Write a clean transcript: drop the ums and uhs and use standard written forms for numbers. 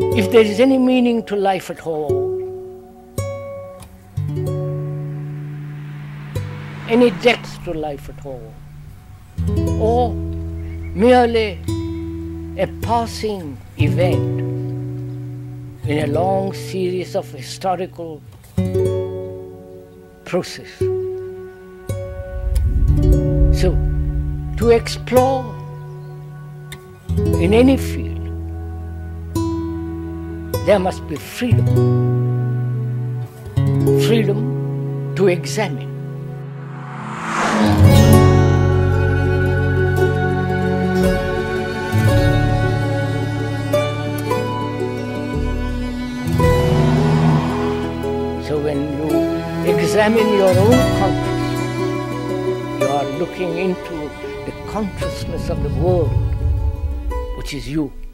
If there is any meaning to life at all, any depth to life at all, or merely a passing event in a long series of historical process. So, to explore in any field, there must be freedom. Freedom to examine. So when you examine your own consciousness, you are looking into the consciousness of the world, which is you.